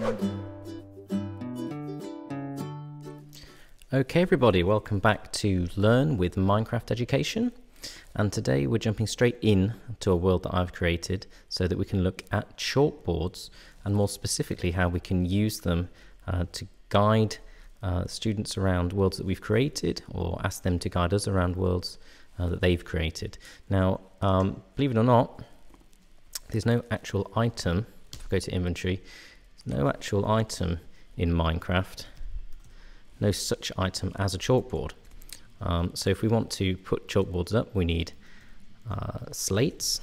Okay everybody, welcome back to Learn with Minecraft Education, and today we're jumping straight in to a world that I've created so that we can look at chalkboards and more specifically how we can use them to guide students around worlds that we've created or ask them to guide us around worlds that they've created. Now, believe it or not, there's no actual item. If I go to inventory, there's no actual item in Minecraft. No such item as a chalkboard. So if we want to put chalkboards up, we need slates,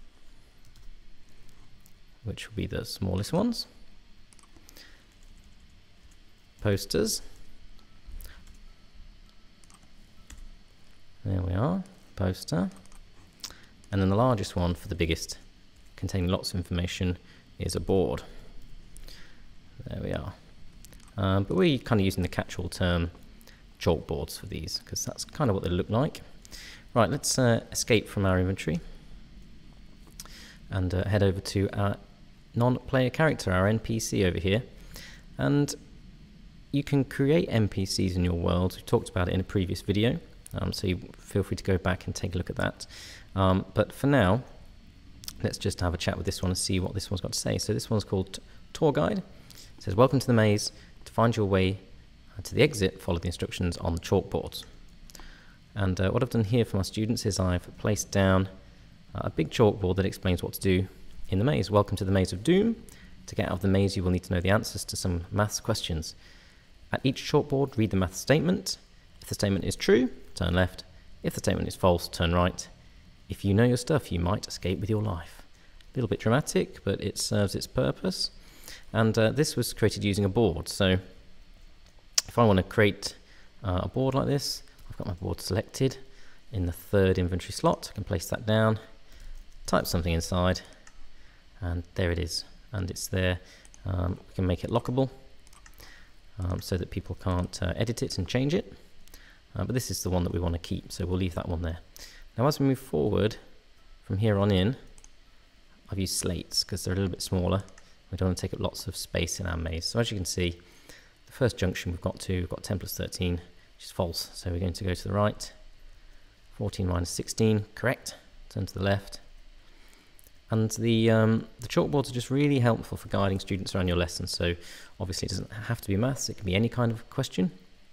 which will be the smallest ones, posters, there we are, poster, and then the largest one for the biggest, containing lots of information, is a board. There we are. But we're kind of using the catch-all term chalkboards for these because that's kind of what they look like. Right, let's escape from our inventory and head over to our non-player character, our NPC over here. And you can create NPCs in your world. We talked about it in a previous video, so you feel free to go back and take a look at that. But for now, let's just have a chat with this one and see what this one's got to say. So this one's called Tour Guide. It says, welcome to the maze. To find your way to the exit, follow the instructions on the chalkboards. And what I've done here for my students is I've placed down a big chalkboard that explains what to do in the maze. Welcome to the Maze of Doom. To get out of the maze, you will need to know the answers to some maths questions. At each chalkboard, read the math statement. If the statement is true, turn left. If the statement is false, turn right. If you know your stuff, you might escape with your life. A little bit dramatic, but it serves its purpose. And this was created using a board. So if I want to create a board like this, I've got my board selected in the third inventory slot. I can place that down, type something inside, and there it is. And it's there. We can make it lockable so that people can't edit it and change it. But this is the one that we want to keep, so we'll leave that one there. Now as we move forward from here on in, I've used slates because they're a little bit smaller. We don't want to take up lots of space in our maze. So as you can see, the first junction we've got 10 plus 13, which is false. So we're going to go to the right. 14 minus 16, correct. Turn to the left. And the chalkboards are just really helpful for guiding students around your lesson. So obviously it doesn't have to be maths. It can be any kind of question.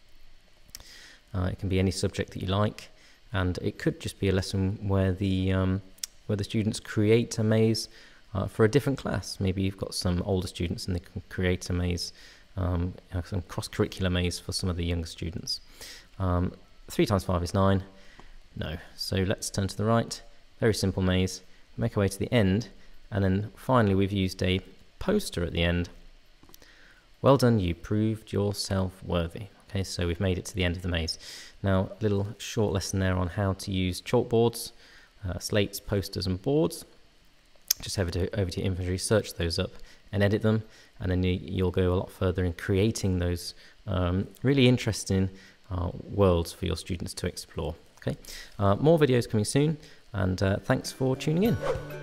It can be any subject that you like. And it could just be a lesson where the students create a maze for a different class. Maybe you've got some older students and they can create a maze, some cross-curricular maze for some of the younger students. 3 times 5 is 9. No. So let's turn to the right. Very simple maze. Make our way to the end. And then finally we've used a poster at the end. Well done, you proved yourself worthy. Okay, so we've made it to the end of the maze. Now, a little short lesson there on how to use chalkboards, slates, posters and boards. Just over to your inventory, search those up and edit them, and then you'll go a lot further in creating those really interesting worlds for your students to explore. Okay, more videos coming soon, and thanks for tuning in.